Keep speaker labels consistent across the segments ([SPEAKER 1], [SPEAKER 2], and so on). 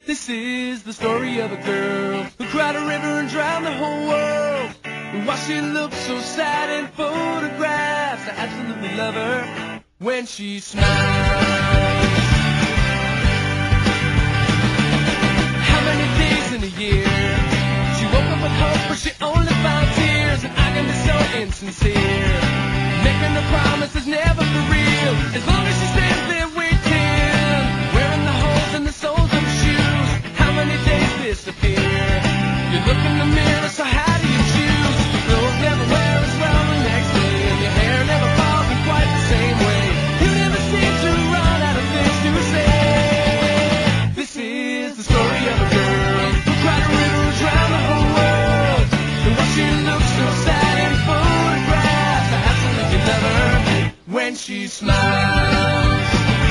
[SPEAKER 1] This is the story of a girl who cried a river and drowned the whole world. And why she looks so sad in photographs, I absolutely love her when she smiles. How many days in a year she woke up with hope, but she only found tears? And I can be so insincere, making a promise is never for real. As long as she stands there waiting, wearing the holes in the soles of her shoes. How many days disappear? You look in the mirror, so how do you choose? Clothes never wear as well the next day, and your hair never falls in quite the same way. You never seem to run out of things to say. This is the story of a girl who cried a river and drowned the whole world. And why she looks so sad in photographs, I absolutely love her when she smiles.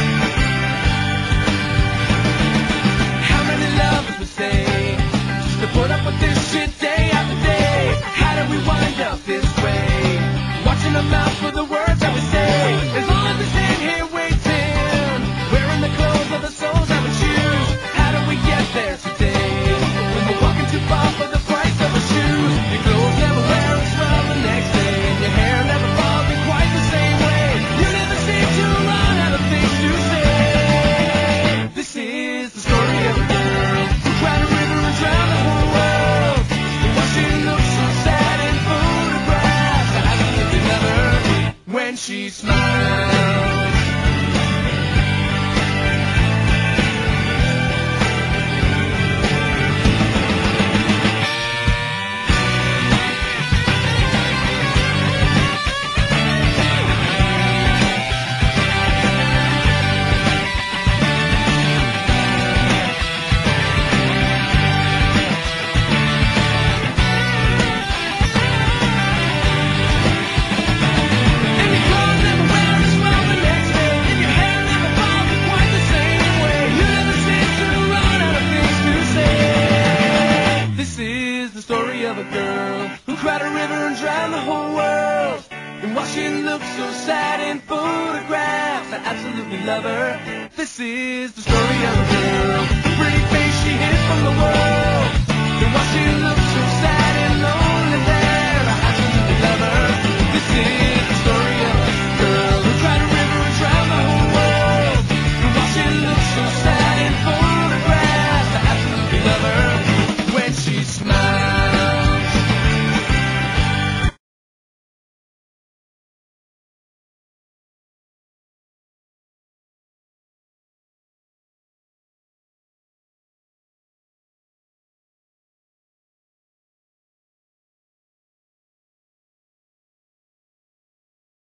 [SPEAKER 1] How many lovers would stay just to put up with this shit day after day? How did we wind up this way? Watching our mouth for the words that we say. As long as we stand here waiting, wearing the clothes of the soles of our shoes. How did we get there today? When we're walking too far for the price of our shoes. Your clothes never wear as well the next day, and your hair never falls in quite the same way. You never seem to run out of things to say. This is the story of a girl who cried a river and drowned the whole world. And why she looks so sad in photographs, I absolutely love her when she smiles. And your clothes never wear as well the next day, and your hair never falls in quite the same way. You never seem to run out of things to say. This is the story of a girl who cried a river and drowned the whole world. And why she looks so sad in photographs, I absolutely love her. This is the story of a girl, the pretty face she hid from the world. And why she looks